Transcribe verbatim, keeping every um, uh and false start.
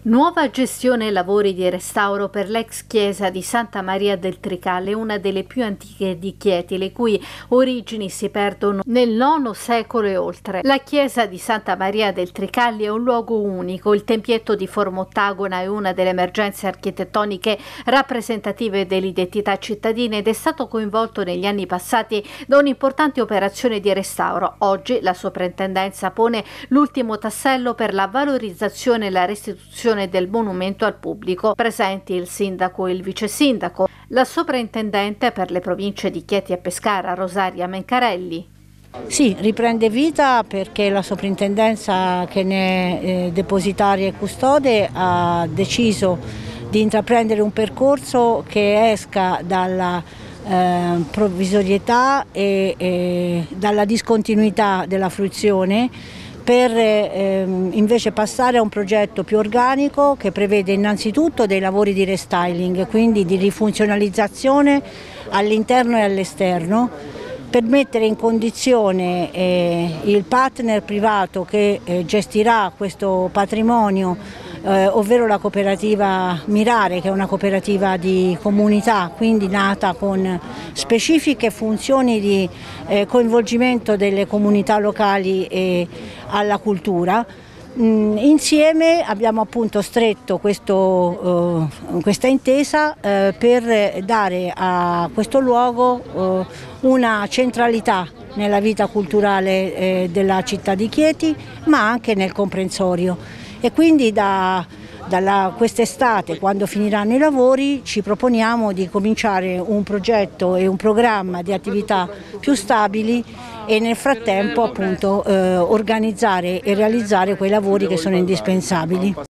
Nuova gestione e lavori di restauro per l'ex chiesa di Santa Maria del Tricalle, una delle più antiche di Chieti, le cui origini si perdono nel nono secolo e oltre. La chiesa di Santa Maria del Tricalle è un luogo unico, il tempietto di forma ottagona è una delle emergenze architettoniche rappresentative dell'identità cittadina ed è stato coinvolto negli anni passati da un'importante operazione di restauro. Oggi la soprintendenza pone l'ultimo tassello per la valorizzazione e la restituzione del monumento al pubblico. Presenti il sindaco e il vice sindaco, la soprintendente per le province di Chieti e Pescara, Rosaria Mencarelli. Sì, riprende vita perché la soprintendenza, che ne è eh, depositaria e custode, ha deciso di intraprendere un percorso che esca dalla eh, provvisorietà e, e dalla discontinuità della fruizione, per eh, invece passare a un progetto più organico che prevede innanzitutto dei lavori di restyling, quindi di rifunzionalizzazione all'interno e all'esterno, per mettere in condizione eh, il partner privato che eh, gestirà questo patrimonio, eh, ovvero la cooperativa Mirare, che è una cooperativa di comunità, quindi nata con specifiche funzioni di eh, coinvolgimento delle comunità locali e alla cultura. Mm, insieme abbiamo appunto stretto questo, uh, questa intesa uh, per dare a questo luogo uh, una centralità nella vita culturale eh, della città di Chieti, ma anche nel comprensorio. E quindi da quest'estate, quando finiranno i lavori, ci proponiamo di cominciare un progetto e un programma di attività più stabili e nel frattempo appunto eh, organizzare e realizzare quei lavori che sono indispensabili.